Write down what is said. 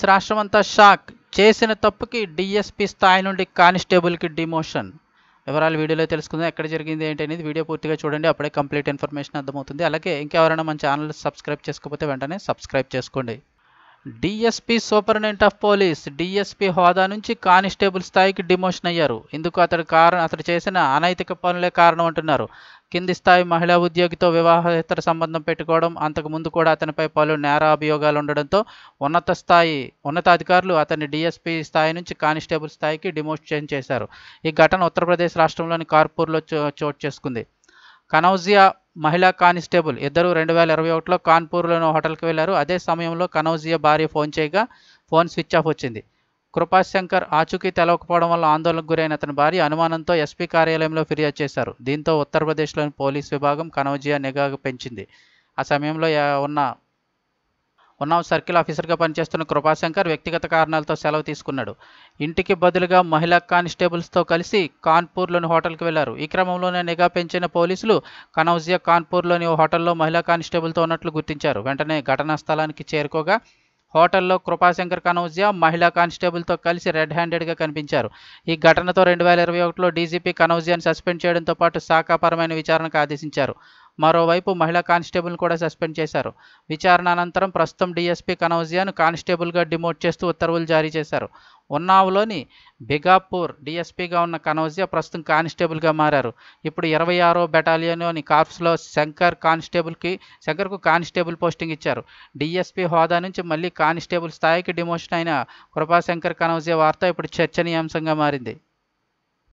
ఆంధ్రప్రదేశ్ రాష్ట్రమంతా షాక్. చేసిన తప్పుకి డీఎస్పీ స్థాయి నుండి కానిస్టేబుల్కి డిమోషన్. వివరాలు వీడియోలో తెలుసుకుందాం. ఎక్కడ జరిగింది ఏంటి అనేది వీడియో పూర్తిగా చూడండి. అప్పుడే కంప్లీట్ ఇన్ఫర్మేషన్ అర్థమవుతుంది. అలాగే ఇంకెవరైనా మన ఛానల్ సబ్స్క్రైబ్ చేసుకోకపోతే వెంటనే సబ్స్క్రైబ్ చేసుకోండి. DSP superintendent of police DSP హోదా నుంచి కానిస్టేబుల్ స్థాయికి డిమోషన్ అయ్యారు. ఇందుకు అతడు చేసిన అనైతిక పనులే కారణం అంటున్నారు. కింది స్థాయి మహిళా ఉద్యోగితో వివాహేతర సంబంధం పెట్టుకోవడం, అంతకు ముందు కూడా అతనిపై పలు నేరాభియోగాలు ఉండడంతో ఉన్నతాధికారులు అతన్ని డీఎస్పీ స్థాయి నుంచి కానిస్టేబుల్ స్థాయికి డిమోషన్ చేశారు. ఈ ఘటన ఉత్తరప్రదేశ్ రాష్ట్రంలోని కాన్పూర్లో చోటు చేసుకుంది. కనౌజియా మహిళా కానిస్టేబుల్ ఇద్దరు 2021లో కాన్పూర్లోని హోటల్కి వెళ్లారు. అదే సమయంలో కనౌజియా భార్య ఫోన్ చేయగా ఫోన్ స్విచ్ ఆఫ్ వచ్చింది. కృపాశంకర్ ఆచూకీ తెలవకపోవడం వల్ల ఆందోళనకు గురైన అతని భార్య అనుమానంతో ఎస్పీ కార్యాలయంలో ఫిర్యాదు చేశారు. దీంతో ఉత్తరప్రదేశ్లోని పోలీస్ విభాగం కనౌజియా నిఘా పెంచింది. ఆ సమయంలో ఉన్నావ్ సర్కిల్ ఆఫీసర్గా పనిచేస్తున్న కృపాశంకర్ వ్యక్తిగత కారణాలతో సెలవు తీసుకున్నాడు. ఇంటికి బదులుగా మహిళా కానిస్టేబుల్స్తో కలిసి కాన్పూర్లోని హోటల్కి వెళ్లారు. ఈ క్రమంలోనే నిఘా పెంచిన పోలీసులు కనౌజియా కాన్పూర్లోని ఓ హోటల్లో మహిళా కానిస్టేబుల్తో ఉన్నట్లు గుర్తించారు. వెంటనే ఘటనా స్థలానికి చేరుకోగా హోటల్లో కృపాశంకర్ కనౌజియా మహిళా కానిస్టేబుల్తో కలిసి రెడ్ హ్యాండెడ్గా కనిపించారు. ఈ ఘటనతో 2021లో డీజీపీ కనౌజియాను సస్పెండ్ చేయడంతో పాటు శాఖాపరమైన విచారణకు ఆదేశించారు. మరోవైపు మహిళా కానిస్టేబుల్ను కూడా సస్పెండ్ చేశారు. విచారణ అనంతరం ప్రస్తుతం డీఎస్పీ కనౌజియాను కానిస్టేబుల్గా డిమోట్ చేస్తూ ఉత్తర్వులు జారీ చేశారు. ఉన్నావ్లోని బిగాపూర్ డీఎస్పీగా ఉన్న కనౌజియా ప్రస్తుతం కానిస్టేబుల్గా మారారు. ఇప్పుడు 26వ బెటాలియన్లోని కార్ప్స్లో శంకర్కు కానిస్టేబుల్ పోస్టింగ్ ఇచ్చారు. డీఎస్పీ హోదా నుంచి మళ్లీ కానిస్టేబుల్ స్థాయికి డిమోషన్ అయిన కృపాశంకర్ కనౌజియా వార్త ఇప్పుడు చర్చనీయాంశంగా మారింది.